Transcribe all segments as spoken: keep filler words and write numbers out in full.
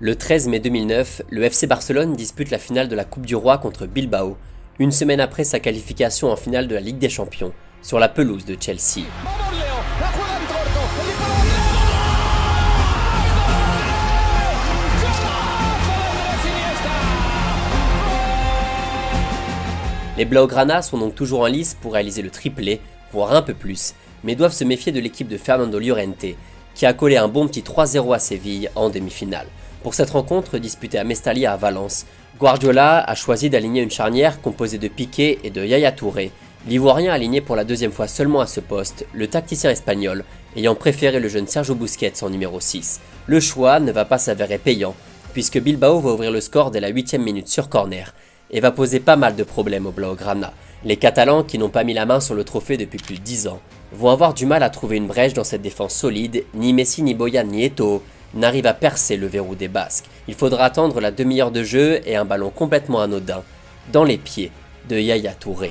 Le treize mai deux mille neuf, le F C Barcelone dispute la finale de la Coupe du Roi contre Bilbao, une semaine après sa qualification en finale de la Ligue des Champions, sur la pelouse de Chelsea. Les Blaugrana sont donc toujours en lice pour réaliser le triplé, voire un peu plus, mais doivent se méfier de l'équipe de Fernando Llorente, qui a collé un bon petit trois zéro à Séville en demi-finale. Pour cette rencontre disputée à Mestalla à Valence, Guardiola a choisi d'aligner une charnière composée de Piqué et de Yaya Touré, l'Ivoirien aligné pour la deuxième fois seulement à ce poste, le tacticien espagnol ayant préféré le jeune Sergio Busquets en numéro six. Le choix ne va pas s'avérer payant, puisque Bilbao va ouvrir le score dès la huitième minute sur corner, et va poser pas mal de problèmes aux Blaugrana. Les Catalans, qui n'ont pas mis la main sur le trophée depuis plus de dix ans, vont avoir du mal à trouver une brèche dans cette défense solide. Ni Messi, ni Boyan, ni Eto'o n'arrivent à percer le verrou des Basques. Il faudra attendre la demi-heure de jeu et un ballon complètement anodin dans les pieds de Yaya Touré.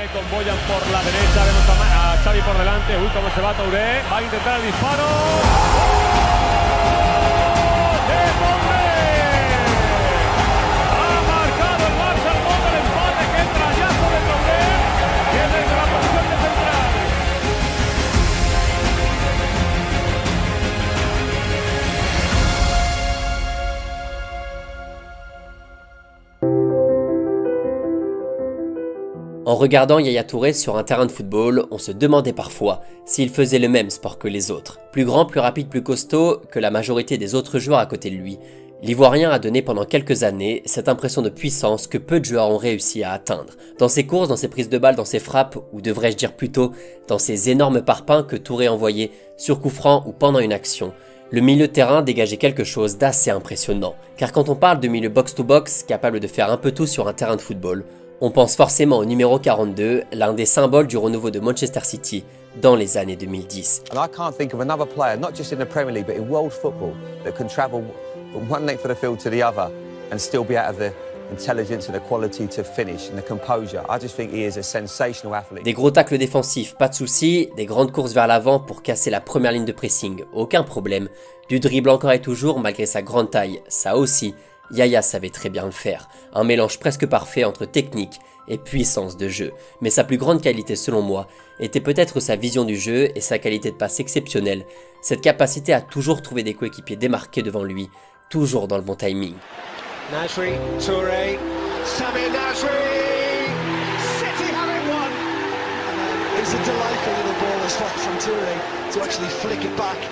En regardant Yaya Touré sur un terrain de football, on se demandait parfois s'il faisait le même sport que les autres. Plus grand, plus rapide, plus costaud que la majorité des autres joueurs à côté de lui, l'Ivoirien a donné pendant quelques années cette impression de puissance que peu de joueurs ont réussi à atteindre. Dans ses courses, dans ses prises de balles, dans ses frappes, ou devrais-je dire plutôt dans ces énormes parpaings que Touré envoyait sur coup franc ou pendant une action, le milieu de terrain dégageait quelque chose d'assez impressionnant. Car quand on parle de milieu box-to-box capable de faire un peu tout sur un terrain de football, on pense forcément au numéro quarante-deux, l'un des symboles du renouveau de Manchester City dans les années deux mille dix. And I can't think of another player, not just in the Premier League, but in world football, that can travel from one length of the field to the other and still be out of the intelligence and the quality to finish and the composure. I just think he is a sensational athlete. Des gros tacles défensifs, pas de soucis, des grandes courses vers l'avant pour casser la première ligne de pressing, aucun problème. Du dribble encore et toujours malgré sa grande taille, ça aussi. Yaya savait très bien le faire, un mélange presque parfait entre technique et puissance de jeu. Mais sa plus grande qualité selon moi était peut-être sa vision du jeu et sa qualité de passe exceptionnelle, cette capacité à toujours trouver des coéquipiers démarqués devant lui, toujours dans le bon timing. Nasri, Touré, Samir Nasri, City have it won. It's a delightful little ball as well from Touré to actually flick it back.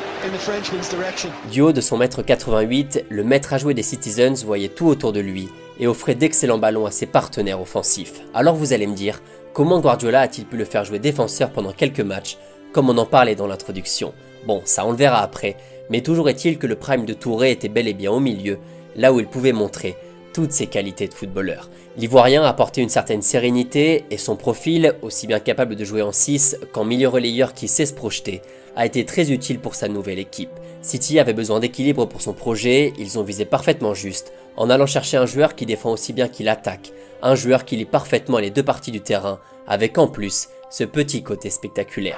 Du haut de son mètre quatre-vingt-huit, le maître à jouer des Citizens voyait tout autour de lui et offrait d'excellents ballons à ses partenaires offensifs. Alors vous allez me dire, comment Guardiola a-t-il pu le faire jouer défenseur pendant quelques matchs, comme on en parlait dans l'introduction? Bon, ça on le verra après, mais toujours est-il que le prime de Touré était bel et bien au milieu, là où il pouvait montrer toutes ses qualités de footballeur. L'Ivoirien apportait une certaine sérénité et son profil, aussi bien capable de jouer en six qu'en milieu relayeur qui sait se projeter, a été très utile pour sa nouvelle équipe. City avait besoin d'équilibre pour son projet, ils ont visé parfaitement juste, en allant chercher un joueur qui défend aussi bien qu'il attaque, un joueur qui lit parfaitement les deux parties du terrain, avec en plus ce petit côté spectaculaire.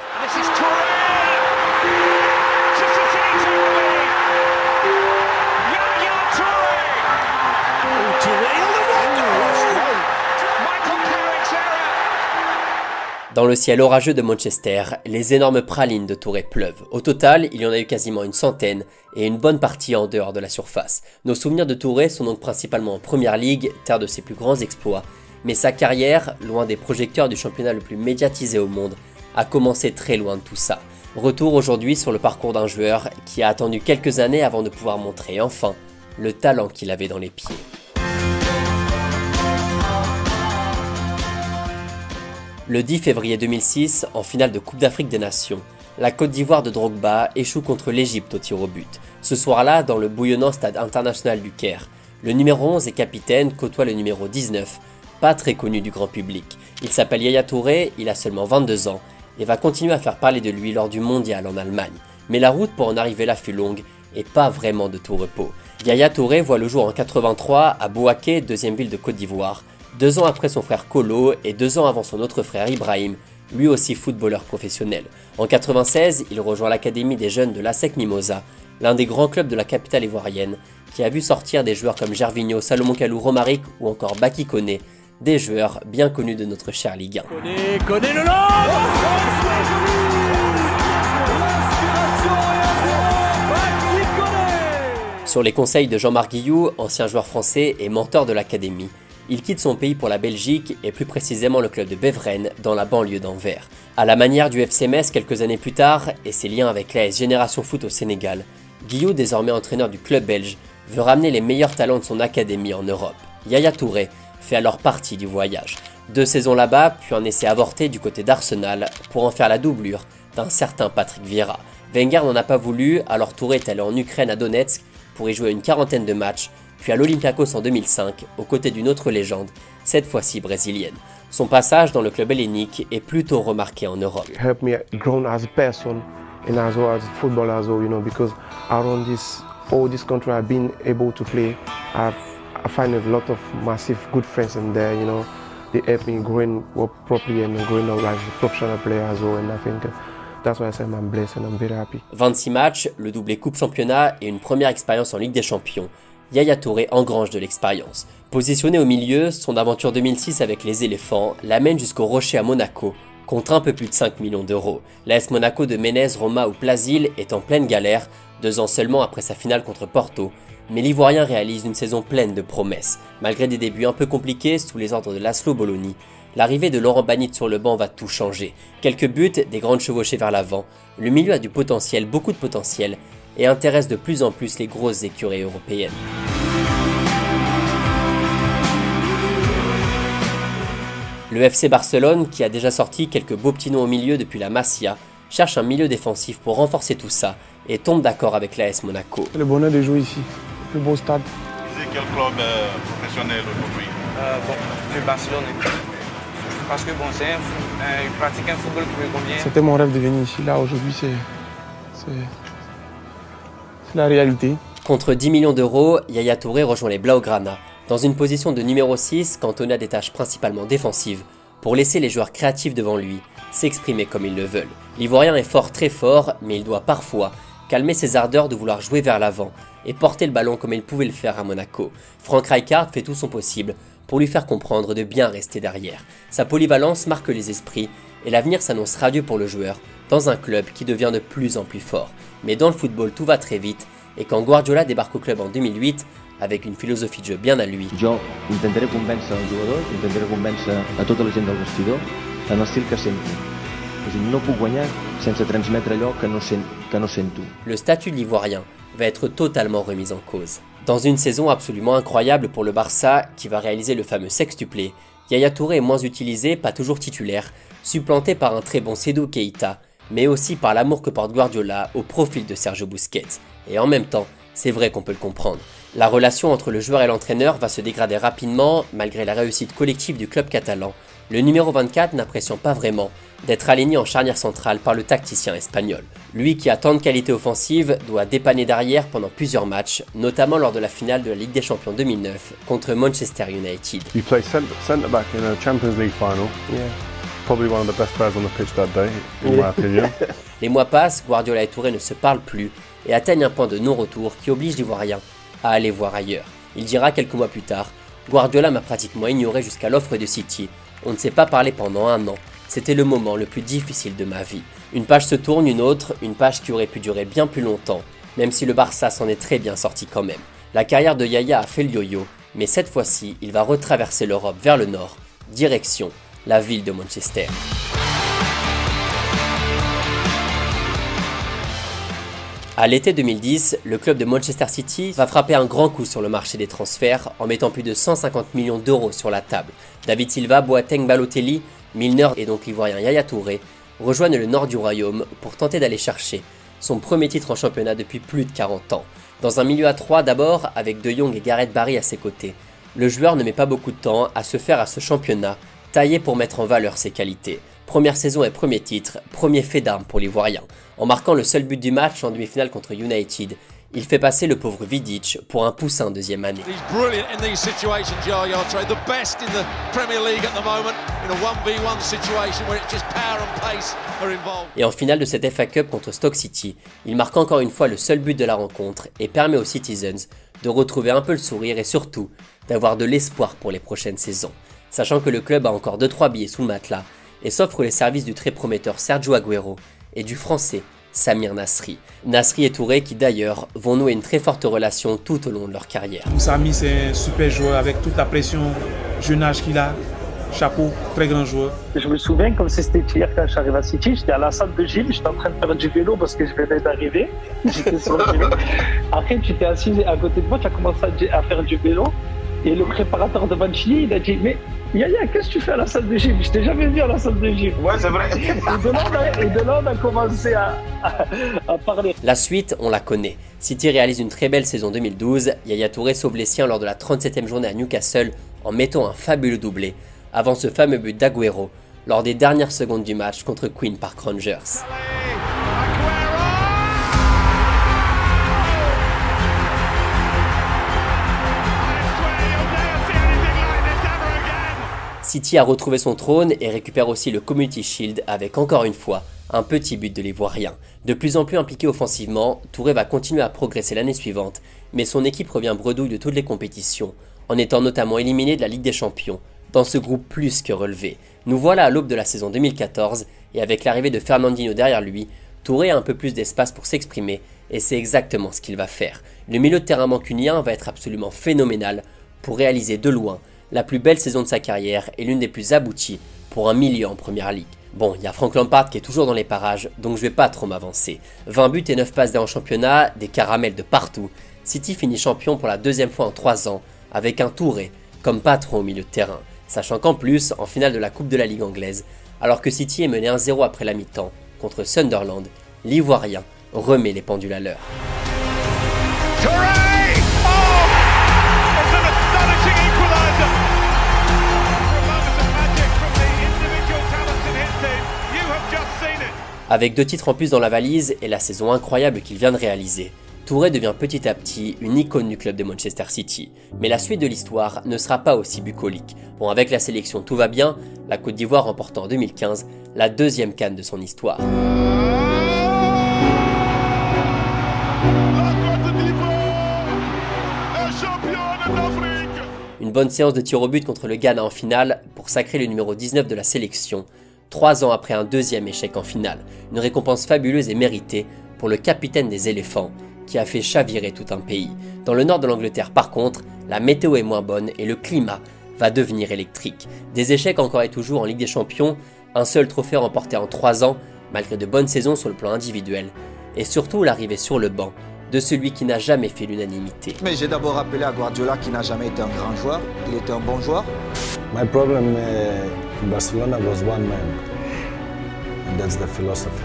Dans le ciel orageux de Manchester, les énormes pralines de Touré pleuvent. Au total, il y en a eu quasiment une centaine et une bonne partie en dehors de la surface. Nos souvenirs de Touré sont donc principalement en Première Ligue, terre de ses plus grands exploits. Mais sa carrière, loin des projecteurs du championnat le plus médiatisé au monde, a commencé très loin de tout ça. Retour aujourd'hui sur le parcours d'un joueur qui a attendu quelques années avant de pouvoir montrer enfin le talent qu'il avait dans les pieds. Le dix février deux mille six, en finale de Coupe d'Afrique des Nations, la Côte d'Ivoire de Drogba échoue contre l'Égypte au tir au but. Ce soir-là, dans le bouillonnant stade international du Caire, le numéro onze et capitaine côtoie le numéro dix-neuf, pas très connu du grand public. Il s'appelle Yaya Touré, il a seulement vingt-deux ans et va continuer à faire parler de lui lors du mondial en Allemagne. Mais la route pour en arriver là fut longue et pas vraiment de tout repos. Yaya Touré voit le jour en quatre-vingt-trois à Bouaké, deuxième ville de Côte d'Ivoire, deux ans après son frère Kolo et deux ans avant son autre frère Ibrahim, lui aussi footballeur professionnel. En quatre-vingt-seize, il rejoint l'académie des jeunes de l'A S E C Mimosa l'un des grands clubs de la capitale ivoirienne, qui a vu sortir des joueurs comme Gervinho, Salomon Kalou, Romaric ou encore Baki Koné, des joueurs bien connus de notre cher Ligue un. Koné, Koné le lance. Sur les conseils de Jean-Marc Guilloux, ancien joueur français et mentor de l'académie, il quitte son pays pour la Belgique et plus précisément le club de Beveren dans la banlieue d'Anvers. À la manière du F C Metz quelques années plus tard et ses liens avec l'A S Génération Foot au Sénégal, Guilloux, désormais entraîneur du club belge, veut ramener les meilleurs talents de son académie en Europe. Yaya Touré fait alors partie du voyage. Deux saisons là-bas, puis un essai avorté du côté d'Arsenal pour en faire la doublure d'un certain Patrick Vieira. Wenger n'en a pas voulu, alors Touré est allé en Ukraine à Donetsk pour y jouer une quarantaine de matchs, puis à l'Olympiakos en deux mille cinq, aux côtés d'une autre légende, cette fois-ci brésilienne. Son passage dans le club hellénique est plutôt remarqué en Europe. Helped me grow as a person and as well as a footballer as well, you know, because around this all this country I've been able to play, I've I find a lot of massive good friends in there, you know. They help me growing up properly and growing up as a professional player as well, and I think that's why I say I'm blessed and I'm very happy. vingt-six matchs, le doublé Coupe Championnat et une première expérience en Ligue des Champions. Yaya Touré engrange de l'expérience. Positionné au milieu, son aventure deux mille six avec les éléphants l'amène jusqu'au Rocher à Monaco, contre un peu plus de cinq millions d'euros. L'A S Monaco de Menez, Roma ou Plasil est en pleine galère, deux ans seulement après sa finale contre Porto, mais l'Ivoirien réalise une saison pleine de promesses. Malgré des débuts un peu compliqués sous les ordres de Laszlo Bologna, l'arrivée de Laurent Banit sur le banc va tout changer. Quelques buts, des grandes chevauchées vers l'avant, le milieu a du potentiel, beaucoup de potentiel, et intéresse de plus en plus les grosses écuries européennes. Le F C Barcelone, qui a déjà sorti quelques beaux petits noms au milieu depuis la Masia, cherche un milieu défensif pour renforcer tout ça et tombe d'accord avec l'A S Monaco. C'est le bonheur de jouer ici, le plus beau stade. C'est quel club euh, professionnel aujourd'hui? euh, Bon, je suis Barcelone. Parce que bon, c'est un, euh, il pratique un football qui me convient. C'était mon rêve de venir ici. Là, aujourd'hui, c'est la réalité. Contre dix millions d'euros, Yaya Touré rejoint les Blaugrana, dans une position de numéro six cantonné à des tâches principalement défensives, pour laisser les joueurs créatifs devant lui s'exprimer comme ils le veulent. L'Ivoirien est fort, très fort, mais il doit parfois calmer ses ardeurs de vouloir jouer vers l'avant et porter le ballon comme il pouvait le faire à Monaco. Frank Rijkaard fait tout son possible pour lui faire comprendre de bien rester derrière. Sa polyvalence marque les esprits et l'avenir s'annonce radieux pour le joueur dans un club qui devient de plus en plus fort. Mais dans le football, tout va très vite et quand Guardiola débarque au club en deux mille huit, avec une philosophie de jeu bien à lui, jo intentaré convèncer els jugadors, intentaré convèncer a tota la gent del vestidor en l'estil que sento. És a dir, no puc guanyar sense transmetre allò que no, sent, que no sento. Le statut de l'Ivoirien va être totalement remis en cause. Dans une saison absolument incroyable pour le Barça, qui va réaliser le fameux sextuplé, Yaya Touré est moins utilisé, pas toujours titulaire, supplanté par un très bon Seydou Keita, mais aussi par l'amour que porte Guardiola au profil de Sergio Busquets. Et en même temps, c'est vrai qu'on peut le comprendre. La relation entre le joueur et l'entraîneur va se dégrader rapidement, malgré la réussite collective du club catalan. Le numéro vingt-quatre n'appréciant pas vraiment d'être aligné en charnière centrale par le tacticien espagnol. Lui qui a tant de qualités offensives doit dépanner derrière pendant plusieurs matchs, notamment lors de la finale de la Ligue des Champions deux mille neuf contre Manchester United. You play centre back in a Champions League final. Yeah. Probably one of the best players on the pitch that day, in my opinion. Les mois passent, Guardiola et Touré ne se parlent plus et atteignent un point de non-retour qui oblige l'Ivoirien à aller voir ailleurs. Il dira quelques mois plus tard, Guardiola m'a pratiquement ignoré jusqu'à l'offre de City. On ne s'est pas parlé pendant un an. C'était le moment le plus difficile de ma vie. Une page se tourne, une autre, une page qui aurait pu durer bien plus longtemps, même si le Barça s'en est très bien sorti quand même. La carrière de Yaya a fait le yo-yo, mais cette fois-ci, il va retraverser l'Europe vers le nord, direction la ville de Manchester. À l'été deux mille dix, le club de Manchester City va frapper un grand coup sur le marché des transferts en mettant plus de cent cinquante millions d'euros sur la table. David Silva, Boateng, Balotelli, Milner et donc l'Ivoirien Yaya Touré rejoignent le nord du royaume pour tenter d'aller chercher son premier titre en championnat depuis plus de quarante ans. Dans un milieu à trois d'abord, avec De Jong et Gareth Barry à ses côtés, le joueur ne met pas beaucoup de temps à se faire à ce championnat, taillé pour mettre en valeur ses qualités. Première saison et premier titre, premier fait d'armes pour l'Ivoirien. En marquant le seul but du match en demi-finale contre United, Il fait passer le pauvre Vidic pour un poussin deuxième année. Et en finale de cette F A Cup contre Stoke City, il marque encore une fois le seul but de la rencontre et permet aux Citizens de retrouver un peu le sourire et surtout d'avoir de l'espoir pour les prochaines saisons, sachant que le club a encore deux trois billets sous le matelas et s'offre les services du très prometteur Sergio Aguero et du français Samir Nasri. Nasri et Touré qui d'ailleurs vont nouer une très forte relation tout au long de leur carrière. Sami c'est un super joueur avec toute la pression, jeune âge qu'il a, chapeau, très grand joueur. Je me souviens comme si c'était hier quand j'arrive à City, j'étais à la salle de gym, j'étais en train de faire du vélo parce que je venais d'arriver, j'étais sur le vélo. Après tu t'es assis à côté de moi, tu as commencé à faire du vélo et le préparateur de Mancini il a dit mais Yaya, qu'est-ce que tu fais à la salle de gym? Je t'ai jamais vu à la salle de gym. Ouais, c'est vrai. Et de là, on a, et de là, on a commencé à, à, à parler. La suite, on la connaît. City réalise une très belle saison deux mille douze. Yaya Touré sauve les siens lors de la trente-septième journée à Newcastle en mettant un fabuleux doublé avant ce fameux but d'Aguero lors des dernières secondes du match contre Queen Park Rangers. City a retrouvé son trône et récupère aussi le Community Shield avec encore une fois un petit but de l'Ivoirien. De plus en plus impliqué offensivement, Touré va continuer à progresser l'année suivante, mais son équipe revient bredouille de toutes les compétitions, en étant notamment éliminé de la Ligue des Champions, dans ce groupe plus que relevé. Nous voilà à l'aube de la saison deux mille quatorze, et avec l'arrivée de Fernandinho derrière lui, Touré a un peu plus d'espace pour s'exprimer, et c'est exactement ce qu'il va faire. Le milieu de terrain mancunien va être absolument phénoménal pour réaliser de loin la plus belle saison de sa carrière et l'une des plus abouties pour un milieu en première ligue. Bon, il y a Frank Lampard qui est toujours dans les parages, donc je vais pas trop m'avancer. vingt buts et neuf passes D en championnat, des caramels de partout. City finit champion pour la deuxième fois en trois ans, avec un Touré comme patron au milieu de terrain. Sachant qu'en plus, en finale de la Coupe de la Ligue anglaise, alors que City est mené un zéro après la mi-temps contre Sunderland, l'Ivoirien remet les pendules à l'heure. Avec deux titres en plus dans la valise et la saison incroyable qu'il vient de réaliser, Touré devient petit à petit une icône du club de Manchester City. Mais la suite de l'histoire ne sera pas aussi bucolique. Bon, avec la sélection tout va bien, la Côte d'Ivoire remportant en deux mille quinze la deuxième CAN de son histoire. Une bonne séance de tir au but contre le Ghana en finale pour sacrer le numéro dix-neuf de la sélection, trois ans après un deuxième échec en finale. Une récompense fabuleuse et méritée pour le capitaine des éléphants qui a fait chavirer tout un pays. Dans le nord de l'Angleterre par contre, la météo est moins bonne et le climat va devenir électrique. Des échecs encore et toujours en Ligue des Champions, un seul trophée remporté en trois ans malgré de bonnes saisons sur le plan individuel et surtout l'arrivée sur le banc de celui qui n'a jamais fait l'unanimité. Mais j'ai d'abord rappelé à Guardiola qui n'a jamais été un grand joueur, il était un bon joueur. My problem uh, in Barcelona was one man, and that's the philosophy.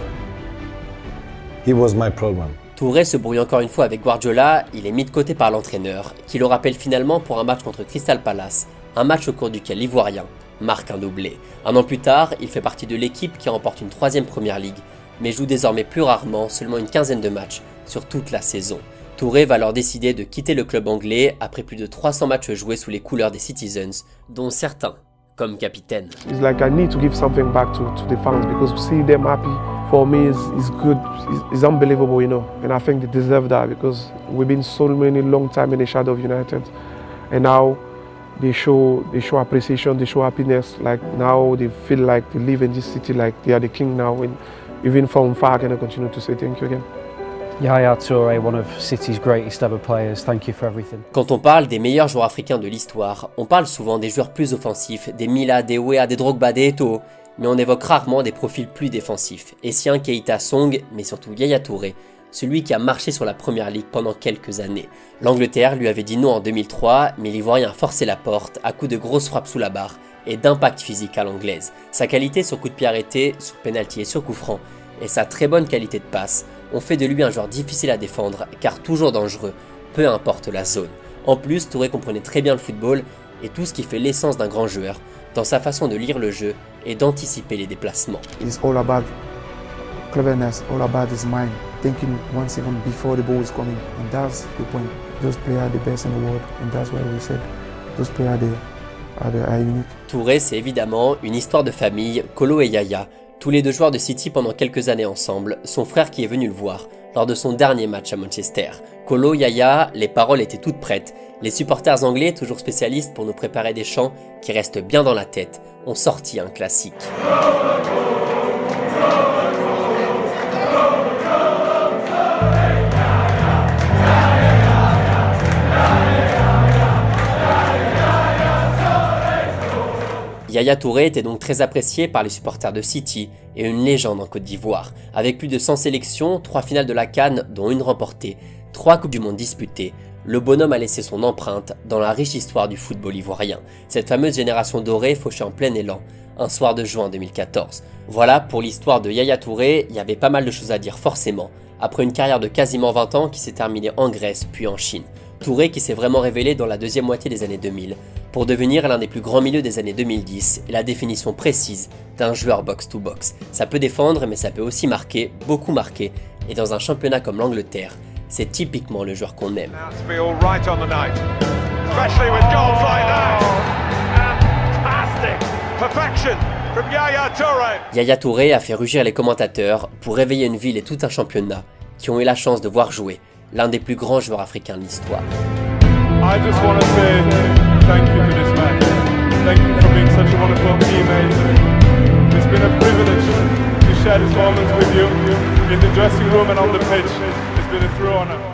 He was my problem. Touré se brouille encore une fois avec Guardiola, il est mis de côté par l'entraîneur, qui le rappelle finalement pour un match contre Crystal Palace, un match au cours duquel l'Ivoirien marque un doublé. Un an plus tard, il fait partie de l'équipe qui remporte une troisième Première Ligue, mais joue désormais plus rarement, seulement une quinzaine de matchs sur toute la saison. Touré va alors décider de quitter le club anglais après plus de trois cents matchs joués sous les couleurs des Citizens, dont certains comme capitaine. It's like I need to give something back to, to the fans because to see them happy for me is, is good, is, is unbelievable, you know. And I think they deserve that because we've been so many long time in the shadow of United, and now they show they show appreciation, they show happiness. Like now they feel like they live in this city, like they are the king now. And even from far, can I continue to say thank you again. Yaya Touré, one of City's greatest ever players. Thank you for everything. Quand on parle des meilleurs joueurs africains de l'histoire, on parle souvent des joueurs plus offensifs, des Mila, des Weah, des Drogba, des Eto'o, mais on évoque rarement des profils plus défensifs. Essien, Keita, Song, mais surtout Yaya Touré, celui qui a marché sur la Première Ligue pendant quelques années. L'Angleterre lui avait dit non en deux mille trois, mais l'Ivoirien a forcé la porte à coups de grosses frappes sous la barre et d'impact physique à l'anglaise. Sa qualité sur coup de pied arrêté, sur penalty et sur coup franc, et sa très bonne qualité de passe ont fait de lui un joueur difficile à défendre car toujours dangereux, peu importe la zone. En plus, Touré comprenait très bien le football et tout ce qui fait l'essence d'un grand joueur dans sa façon de lire le jeu et d'anticiper les déplacements. It's all about cleverness, all about his mind. thinking one second before the ball is coming, and that's the point. Those players are the best in the world, and that's why we said those players are, the, are, the, are unique. Touré, c'est évidemment une histoire de famille. Kolo et Yaya, tous les deux joueurs de City pendant quelques années ensemble, son frère qui est venu le voir lors de son dernier match à Manchester. Kolo, Yaya, les paroles étaient toutes prêtes. Les supporters anglais, toujours spécialistes pour nous préparer des chants qui restent bien dans la tête, ont sorti un classique. Yaya Touré était donc très apprécié par les supporters de City et une légende en Côte d'Ivoire. Avec plus de cent sélections, trois finales de la CAN dont une remportée, trois Coupes du Monde disputées, le bonhomme a laissé son empreinte dans la riche histoire du football ivoirien. Cette fameuse génération dorée fauchée en plein élan, un soir de juin deux mille quatorze. Voilà pour l'histoire de Yaya Touré, il y avait pas mal de choses à dire forcément, après une carrière de quasiment vingt ans qui s'est terminée en Grèce puis en Chine. Touré qui s'est vraiment révélé dans la deuxième moitié des années deux mille, pour devenir l'un des plus grands milieux des années deux mille dix et la définition précise d'un joueur box-to-box. Ça peut défendre mais ça peut aussi marquer, beaucoup marquer, et dans un championnat comme l'Angleterre, c'est typiquement le joueur qu'on aime. Yaya Touré a fait rugir les commentateurs pour réveiller une ville et tout un championnat qui ont eu la chance de voir jouer l'un des plus grands joueurs africains de l'histoire. I just want to say thank you to this man. Thank you for being such a wonderful teammate. It's been a privilege to share these moments with you in the dressing room and on the pitch. It's been a true honor.